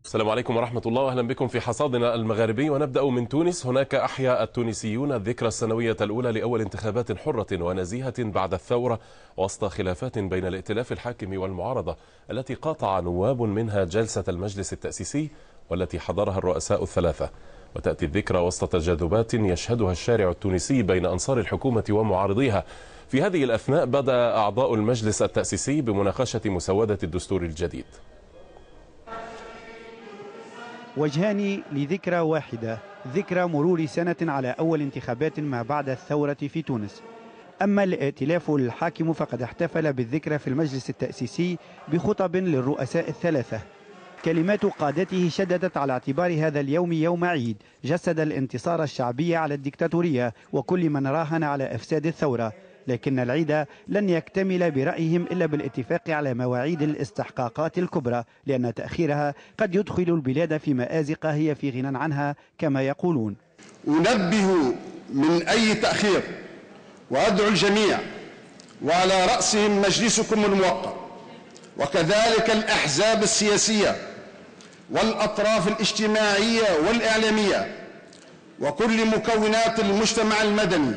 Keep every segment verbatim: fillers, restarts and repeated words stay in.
السلام عليكم ورحمة الله وأهلا بكم في حصادنا المغاربي، ونبدأ من تونس. هناك أحيا التونسيون الذكرى السنوية الأولى لأول انتخابات حرة ونزيهة بعد الثورة وسط خلافات بين الائتلاف الحاكم والمعارضة التي قاطع نواب منها جلسة المجلس التأسيسي والتي حضرها الرؤساء الثلاثة. وتأتي الذكرى وسط تجاذبات يشهدها الشارع التونسي بين أنصار الحكومة ومعارضيها. في هذه الأثناء بدأ أعضاء المجلس التأسيسي بمناقشة مسودة الدستور الجديد. وجهان لذكرى واحدة، ذكرى مرور سنة على أول انتخابات ما بعد الثورة في تونس. أما الائتلاف الحاكم فقد احتفل بالذكرى في المجلس التأسيسي بخطب للرؤساء الثلاثة. كلمات قادته شددت على اعتبار هذا اليوم يوم عيد جسد الانتصار الشعبي على الدكتاتورية وكل من راهن على إفساد الثورة، لكن العيد لن يكتمل برأيهم إلا بالاتفاق على مواعيد الاستحقاقات الكبرى، لأن تأخيرها قد يدخل البلاد في مآزق هي في غنى عنها كما يقولون. أنبه من أي تأخير وأدعو الجميع وعلى رأسهم مجلسكم الموقر وكذلك الأحزاب السياسية والأطراف الاجتماعية والإعلامية وكل مكونات المجتمع المدني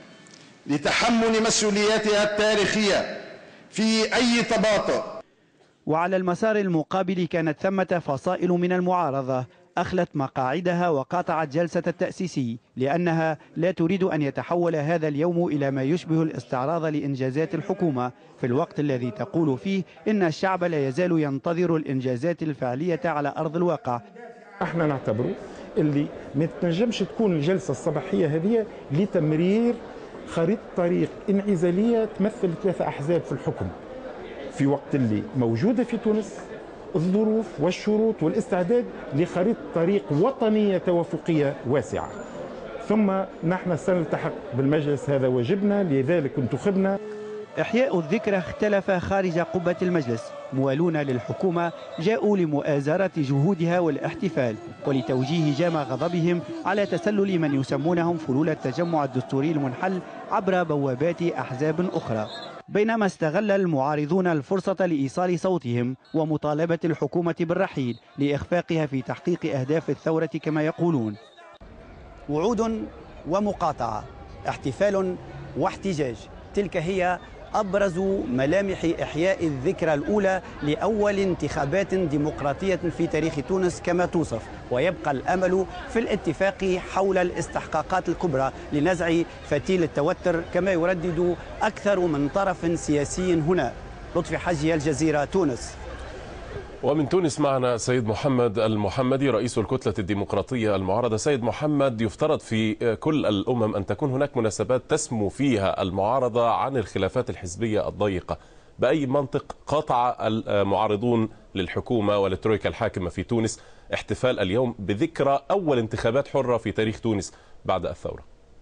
لتحمل مسؤولياتها التاريخية في أي تباطؤ. وعلى المسار المقابل كانت ثمة فصائل من المعارضة أخلت مقاعدها وقاطعت جلسة التأسيسي لأنها لا تريد أن يتحول هذا اليوم إلى ما يشبه الاستعراض لإنجازات الحكومة في الوقت الذي تقول فيه إن الشعب لا يزال ينتظر الإنجازات الفعلية على أرض الواقع. احنا نعتبره اللي ما تنجمش تكون الجلسة الصباحية هذه لتمرير خريطة طريق انعزالية تمثل ثلاثة أحزاب في الحكم في وقت اللي موجودة في تونس الظروف والشروط والاستعداد لخريطة طريق وطنية توافقية واسعة. ثم نحن سنلتحق بالمجلس، هذا واجبنا، لذلك انتخبنا. إحياء الذكرى اختلف خارج قبة المجلس. موالون للحكومة جاءوا لمؤازرة جهودها والاحتفال ولتوجيه جام غضبهم على تسلل من يسمونهم فلول التجمع الدستوري المنحل عبر بوابات أحزاب أخرى، بينما استغل المعارضون الفرصة لإيصال صوتهم ومطالبة الحكومة بالرحيل لإخفاقها في تحقيق أهداف الثورة كما يقولون. وعود ومقاطعة، احتفال واحتجاج، تلك هي أبرز ملامح إحياء الذكرى الأولى لأول انتخابات ديمقراطية في تاريخ تونس كما توصف، ويبقى الأمل في الاتفاق حول الاستحقاقات الكبرى لنزع فتيل التوتر كما يردد أكثر من طرف سياسي هنا. لطفي حجي، الجزيرة، تونس. ومن تونس معنا سيد محمد المحمدي رئيس الكتلة الديمقراطية المعارضة. سيد محمد، يفترض في كل الأمم أن تكون هناك مناسبات تسمو فيها المعارضة عن الخلافات الحزبية الضيقة. بأي منطق قاطع المعارضون للحكومة والترويكا الحاكمة في تونس احتفال اليوم بذكرى أول انتخابات حرة في تاريخ تونس بعد الثورة؟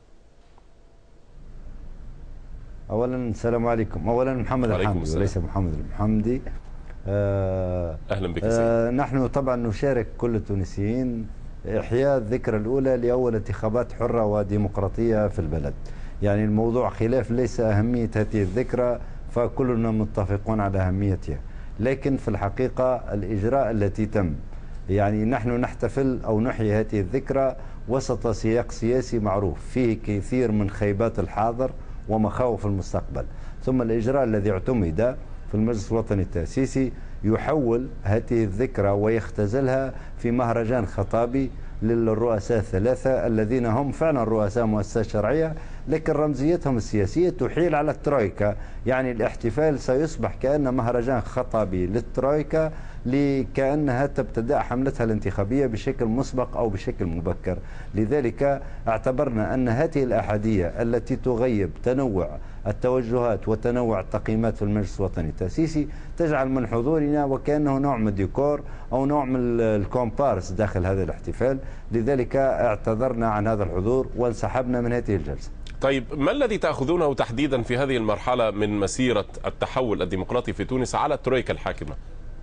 أولا السلام عليكم. أولا محمد الحمدي وليس محمد المحمدي. آه أهلا بك سيد. آه نحن طبعا نشارك كل التونسيين إحياء الذكرى الأولى لأول انتخابات حرة وديمقراطية في البلد. يعني الموضوع خلاف ليس أهمية هذه الذكرى، فكلنا متفقون على أهميتها، لكن في الحقيقة الإجراء التي تم، يعني نحن نحتفل أو نحيي هذه الذكرى وسط سياق سياسي معروف فيه كثير من خيبات الحاضر ومخاوف المستقبل. ثم الإجراء الذي اعتمد في المجلس الوطني التأسيسي يحول هذه الذكرى ويختزلها في مهرجان خطابي للرؤساء الثلاثة الذين هم فعلا رؤساء مؤسسات شرعية، لكن رمزيتهم السياسية تحيل على الترويكا. يعني الاحتفال سيصبح كأنه مهرجان خطابي للترويكا لكأنها تبتدأ حملتها الانتخابية بشكل مسبق أو بشكل مبكر. لذلك اعتبرنا أن هذه الأحادية التي تغيب تنوع التوجهات وتنوع التقييمات في المجلس الوطني التأسيسي تجعل من حضورنا وكأنه نوع من الديكور أو نوع من الكومبارس داخل هذا الاحتفال. لذلك اعتذرنا عن هذا الحضور وانسحبنا من هذه الجلسة. طيب، ما الذي تأخذونه تحديدا في هذه المرحلة من مسيرة التحول الديمقراطي في تونس على الترويكا الحاكمة؟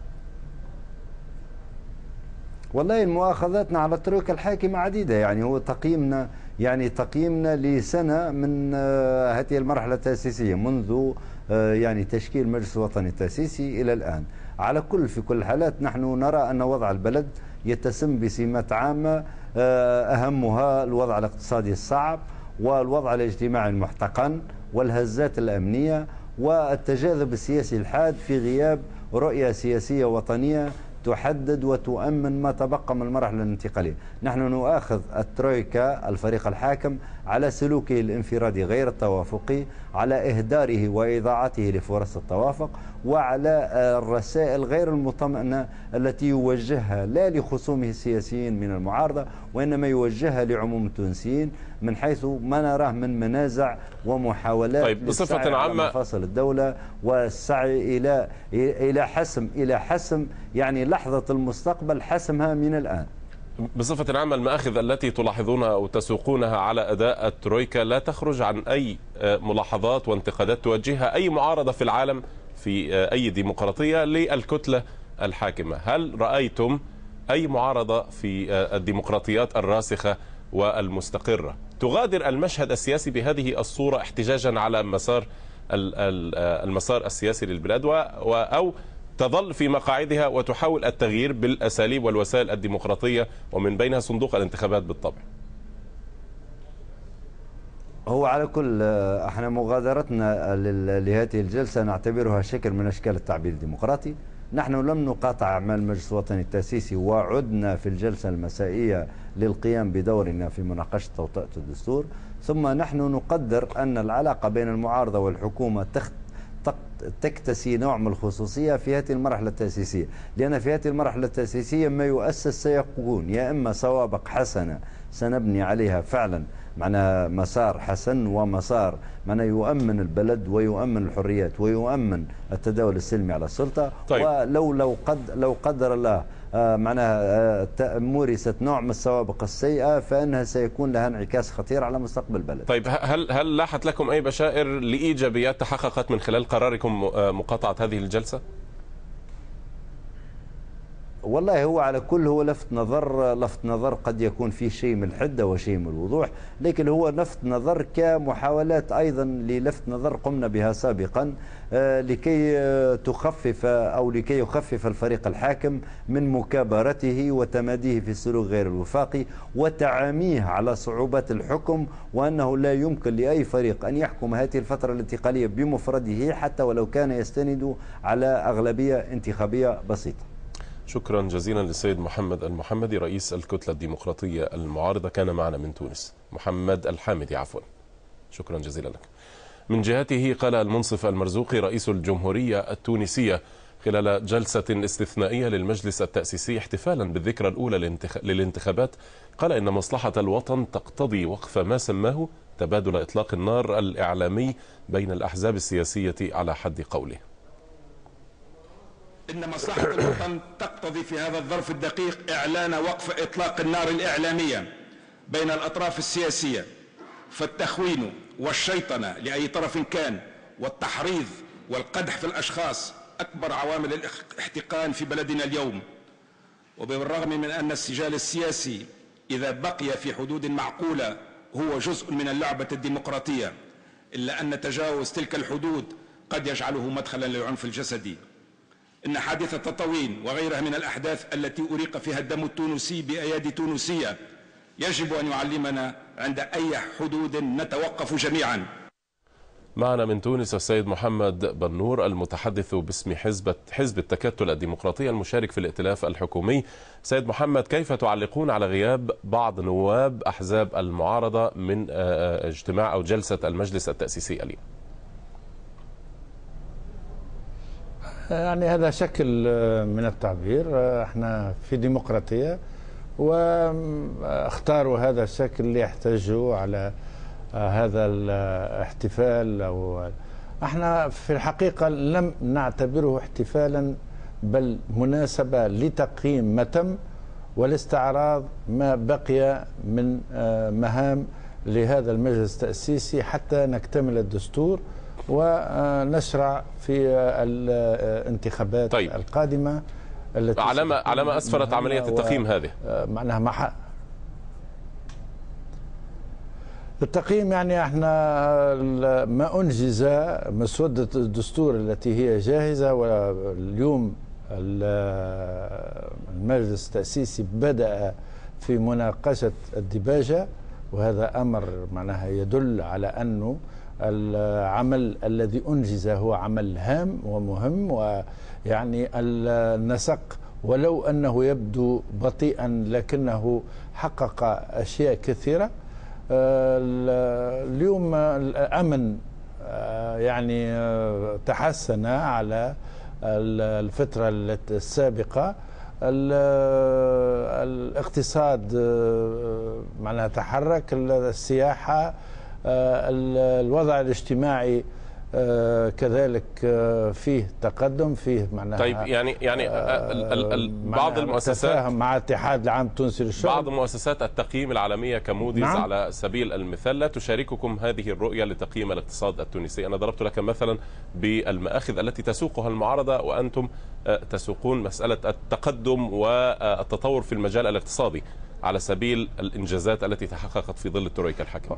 والله المؤاخذاتنا على الترويكا الحاكمة عديدة. يعني هو تقييمنا يعني تقييمنا لسنة من هذه المرحلة التأسيسية منذ يعني تشكيل المجلس الوطني التأسيسي إلى الآن. على كل في كل الحالات نحن نرى أن وضع البلد يتسم بسمات عامة أهمها الوضع الاقتصادي الصعب والوضع الاجتماعي المحتقن والهزات الأمنية والتجاذب السياسي الحاد في غياب رؤية سياسية وطنية تحدد وتؤمن ما تبقى من المرحلة الانتقالية. نحن نؤاخذ الترويكا الفريق الحاكم على سلوكه الانفرادي غير التوافقي، على إهداره وإضاعته لفرص التوافق، وعلى الرسائل غير المطمئنة التي يوجهها لا لخصومه السياسيين من المعارضة وإنما يوجهها لعموم التونسيين من حيث ما نراه من منازع ومحاولات طيب بصفة عامة مفاصل الدولة والسعي إلى إلى حسم إلى حسم يعني لحظة المستقبل حسمها من الآن. بصفة عامة المآخذ التي تلاحظونها أو تسوقونها على أداء الترويكا لا تخرج عن أي ملاحظات وانتقادات توجهها أي معارضة في العالم في أي ديمقراطية للكتلة الحاكمة. هل رأيتم أي معارضة في الديمقراطيات الراسخة والمستقرة تغادر المشهد السياسي بهذه الصورة احتجاجا على مسار المسار السياسي للبلاد أو تظل في مقاعدها وتحاول التغيير بالأساليب والوسائل الديمقراطية ومن بينها صندوق الانتخابات بالطبع؟ هو على كل احنا مغادرتنا لهذه الجلسة نعتبرها شكل من أشكال التعبير الديمقراطي. نحن لم نقاطع أعمال المجلس الوطني التأسيسي وعدنا في الجلسة المسائية للقيام بدورنا في مناقشة توطئة الدستور، ثم نحن نقدر أن العلاقة بين المعارضة والحكومة تخت تكتسي نوع من الخصوصية في هذه المرحلة التأسيسية، لأن في هذه المرحلة التأسيسية ما يؤسس سيكون يا إما سوابق حسنة سنبني عليها فعلا معنا مسار حسن ومسار معنا يؤمن البلد ويؤمن الحريات ويؤمن التداول السلمي على السلطة. طيب. ولو لو قد لو قدر الله معناها مورست نوع من السوابق السيئة فإنها سيكون لها انعكاس خطير على مستقبل البلد. طيب هل هل لاحت لكم أي بشائر لإيجابيات تحققت من خلال قراركم مقاطعة هذه الجلسة؟ والله هو على كل هو لفت نظر لفت نظر قد يكون فيه شيء من الحدة وشيء من الوضوح، لكن هو لفت نظر كمحاولات أيضا للفت نظر قمنا بها سابقا لكي تخفف أو لكي يخفف الفريق الحاكم من مكابرته وتماديه في السلوك غير الوفاقي وتعاميه على صعوبات الحكم، وأنه لا يمكن لأي فريق أن يحكم هذه الفترة الانتقالية بمفرده حتى ولو كان يستند على أغلبية انتخابية بسيطة. شكرا جزيلا للسيد محمد المحمدي رئيس الكتلة الديمقراطية المعارضة، كان معنا من تونس. محمد الحامدي عفوا، شكرا جزيلا لك. من جهته قال المنصف المرزوقي رئيس الجمهورية التونسية خلال جلسة استثنائية للمجلس التأسيسي احتفالا بالذكرى الأولى للانتخابات، قال إن مصلحة الوطن تقتضي وقف ما سماه تبادل إطلاق النار الإعلامي بين الأحزاب السياسية على حد قوله. إن مصلحة الوطن تقتضي في هذا الظرف الدقيق إعلان وقف إطلاق النار الإعلامية بين الأطراف السياسية، فالتخوين والشيطنة لأي طرف كان والتحريض والقدح في الأشخاص أكبر عوامل الاحتقان في بلدنا اليوم. وبالرغم من أن السجال السياسي إذا بقي في حدود معقولة هو جزء من اللعبة الديمقراطية، إلا أن تجاوز تلك الحدود قد يجعله مدخلا للعنف الجسدي. إن حادثة تطاوين وغيرها من الأحداث التي أريق فيها الدم التونسي بأيادي تونسية يجب أن يعلمنا عند أي حدود نتوقف جميعا. معنا من تونس السيد محمد بنور المتحدث باسم حزب حزب التكتل الديمقراطي المشارك في الائتلاف الحكومي. سيد محمد، كيف تعلقون على غياب بعض نواب أحزاب المعارضة من اجتماع أو جلسة المجلس التأسيسي اليوم؟ يعني هذا شكل من التعبير، احنا في ديمقراطية واختاروا هذا الشكل ليحتجوا على هذا الاحتفال. أو احنا في الحقيقة لم نعتبره احتفالا بل مناسبة لتقييم ما تم والاستعراض ما بقي من مهام لهذا المجلس التأسيسي حتى نكتمل الدستور ونشرع في الانتخابات طيب. القادمة التي على ما على ما أسفرت عملية التقييم هذه معناها مع التقييم. يعني احنا ما أنجز مسودة الدستور التي هي جاهزة، واليوم المجلس التأسيسي بدأ في مناقشة الديباجة، وهذا أمر معناها يدل على أنه العمل الذي أنجز هو عمل هام ومهم، ويعني النسق ولو أنه يبدو بطيئا لكنه حقق أشياء كثيرة. اليوم الأمن يعني تحسن على الفترة السابقة، الاقتصاد معناها تحرك، السياحة، الوضع الاجتماعي كذلك فيه تقدم، فيه معناها طيب يعني يعني ال ال بعض المؤسسات مع الاتحاد العام التونسي للشغل، بعض مؤسسات التقييم العالمية كموديز نعم. على سبيل المثال لا تشارككم هذه الرؤية لتقييم الاقتصاد التونسي. أنا ضربت لك مثلا بالمآخذ التي تسوقها المعارضة، وأنتم تسوقون مسألة التقدم والتطور في المجال الاقتصادي على سبيل الإنجازات التي تحققت في ظل الترويكا الحاكمة.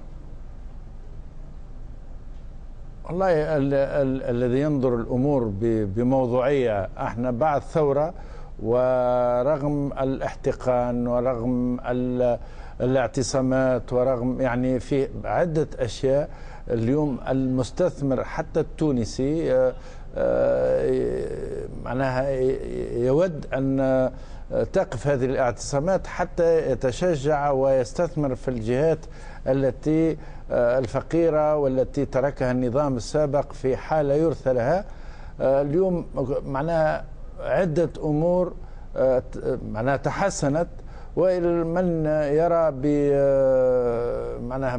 والله ال ال الذي ينظر الأمور بموضوعية، احنا بعد ثورة ورغم الاحتقان ورغم الاعتصامات ورغم يعني في عدة أشياء، اليوم المستثمر حتى التونسي معناها يود أن تقف هذه الاعتصامات حتى يتشجع ويستثمر في الجهات التي الفقيرة والتي تركها النظام السابق في حالة يرثى لها. اليوم معناها عدة أمور معناها تحسنت، ومن يرى ب معناها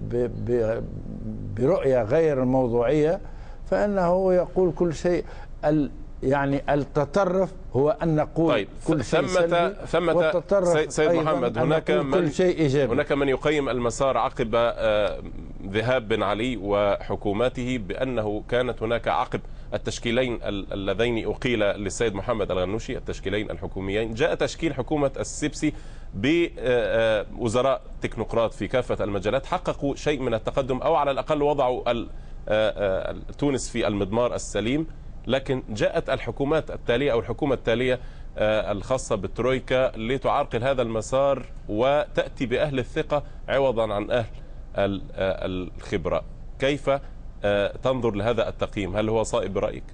برؤية غير موضوعية فإنه يقول كل شيء يعني التطرف هو أن نقول طيب كل شيء ثمة ثمة سيد, سيد محمد، هناك من كل شيء إيجابي. هناك من يقيم المسار عقب ذهاب بن علي وحكوماته بأنه كانت هناك عقب التشكيلين اللذين أقيل للسيد محمد الغنوشي، التشكيلين الحكوميين، جاء تشكيل حكومة السبسي بوزراء تكنوقراط في كافة المجالات حققوا شيء من التقدم، أو على الأقل وضعوا تونس في المضمار السليم. لكن جاءت الحكومات التالية أو الحكومة التالية الخاصة بالترويكا لتعرقل هذا المسار وتأتي بأهل الثقة عوضا عن أهل الخبرة. كيف تنظر لهذا التقييم؟ هل هو صائب برأيك؟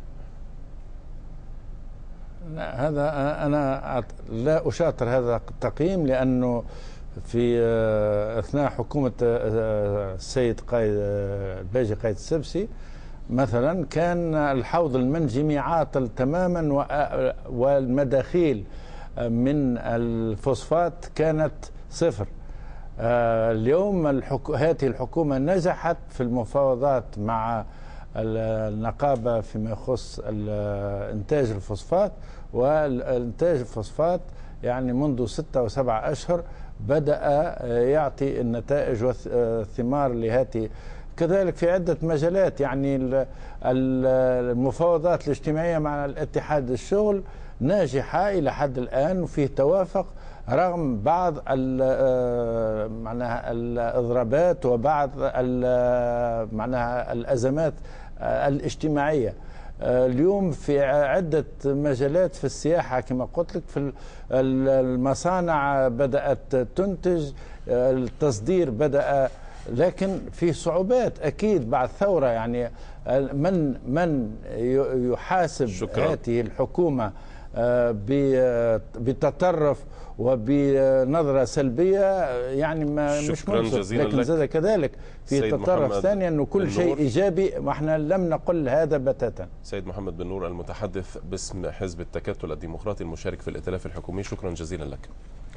لا، هذا أنا لا أشاطر هذا التقييم، لأنه في أثناء حكومة السيد قائد الباجي قائد السبسي مثلا كان الحوض المنجمي عاطل تماما، والمداخيل من الفوسفات كانت صفر. اليوم الحكو... هذه الحكومة نجحت في المفاوضات مع النقابة فيما يخص إنتاج الفوسفات، والإنتاج الفوسفات يعني منذ ستة وسبعة أشهر بدأ يعطي النتائج والثمار لهذه. كذلك في عدة مجالات، يعني المفاوضات الاجتماعية مع الاتحاد الشغل ناجحة إلى حد الآن، وفيه توافق رغم بعض معناها الإضرابات وبعض معناها الأزمات الاجتماعية. اليوم في عدة مجالات، في السياحة كما قلت لك، في المصانع بدأت تنتج، التصدير بدأ، لكن في صعوبات أكيد بعد ثورة. يعني من من يحاسب شكرا. هذه الحكومة بتطرف وبنظرة سلبية يعني ما مش منصف، لكن زاد كذلك في تطرف ثاني أنه كل شيء إيجابي، وإحنا لم نقل هذا بتاتا. سيد محمد بن نور المتحدث باسم حزب التكتل الديمقراطي المشارك في الائتلاف الحكومي، شكرا جزيلا لك.